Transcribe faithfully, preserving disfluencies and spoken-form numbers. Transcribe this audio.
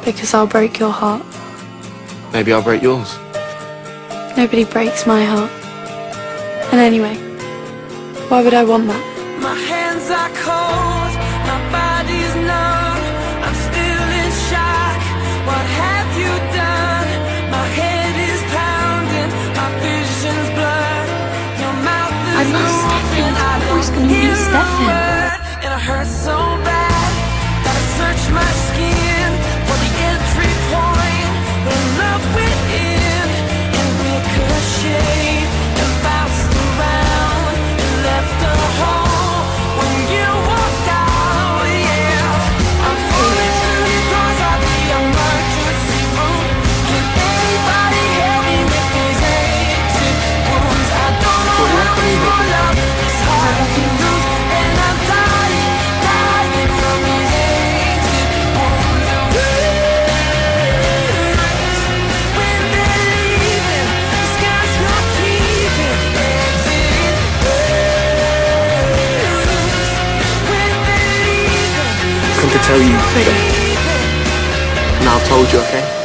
Because I'll break your heart. Maybe I'll break yours. Nobody breaks my heart. And anyway, why would I want that? My hands are cold, my body's numb, I'm still in shock. What have you done? My head is pounding, my vision's blurred. Your mouth is I love moving, Stefan. I Of course don't gonna hear be a Stefan. word, and it hurts so bad that I search my skin for the entry point where love went in and ricocheted and bounced around and left a hole when you walked out. Yeah, I'm falling through the doors of the emergency room. Can anybody help me with these exit wounds? I don't know how much more love this heart can lose, and I'm dying, dying from these exit wounds. When they're leaving, the sky's not keeping. Exit wounds. When they're leaving, the Come to tell you. sky's not keeping. Now I've told you, okay?